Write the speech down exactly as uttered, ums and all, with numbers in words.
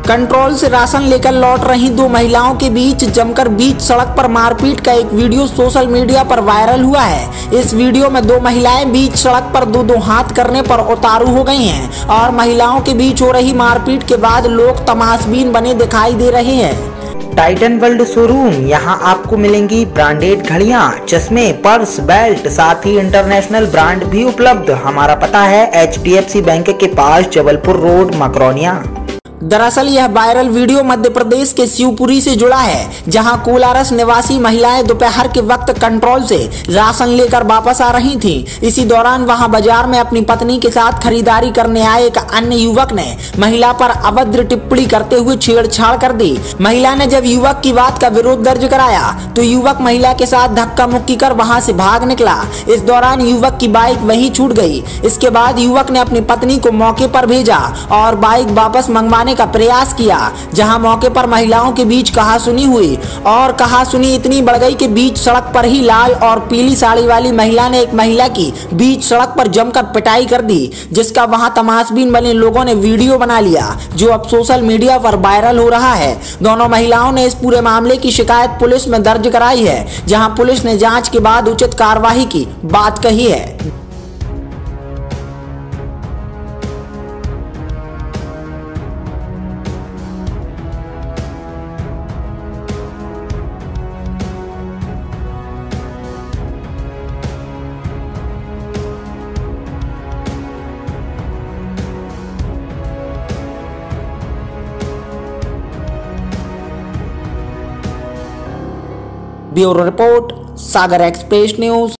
Control से ration लेकर लौट रही दो महिलाओं के बीच जमकर बीच सड़क पर मारपीट का एक वीडियो सोशल मीडिया पर वायरल हुआ है। इस वीडियो में दो महिलाएं बीच सड़क पर दो दो हाथ करने पर उतारू हो गई हैं और महिलाओं के बीच हो रही मारपीट के बाद लोग तमाशबीन बने दिखाई दे रहे हैं। टाइटन वर्ल्ड शोरूम, यहाँ आपको मिलेंगी ब्रांडेड घड़ियां, चश्मे, पर्स, बेल्ट, साथ ही इंटरनेशनल ब्रांड भी उपलब्ध। हमारा पता है H D F C bank के पास, जबलपुर रोड, मकरौनिया। दरअसल यह वायरल वीडियो मध्य प्रदेश के शिवपुरी से जुड़ा है, जहां कोलारस निवासी महिलाएं दोपहर के वक्त कंट्रोल से राशन लेकर वापस आ रही थीं। इसी दौरान वहां बाजार में अपनी पत्नी के साथ खरीदारी करने आए एक अन्य युवक ने महिला पर अभद्र टिप्पणी करते हुए छेड़छाड़ कर दी। महिला ने जब युवक की बात का विरोध दर्ज कराया तो युवक महिला के साथ धक्का मुक्की कर वहां से भाग निकला। इस दौरान युवक की बाइक वहीं छूट गई। इसके बाद युवक ने अपनी पत्नी को मौके पर भेजा और बाइक वापस मंगवाने का प्रयास किया, जहां मौके पर महिलाओं के बीच कहासुनी हुई और कहासुनी इतनी बढ़ गई कि बीच सड़क पर ही लाल और पीली साड़ी वाली महिला ने एक महिला की बीच सड़क पर जमकर पिटाई कर दी, जिसका वहां तमाशबीन बने लोगों ने वीडियो बना लिया, जो अब सोशल मीडिया पर वायरल हो रहा है। दोनों महिलाओं ने इस पूरे मामले की शिकायत पुलिस में दर्ज कराई है, जहां पुलिस ने जांच के बाद उचित कार्रवाई की बात कही है। Bureau report, Sagar express news.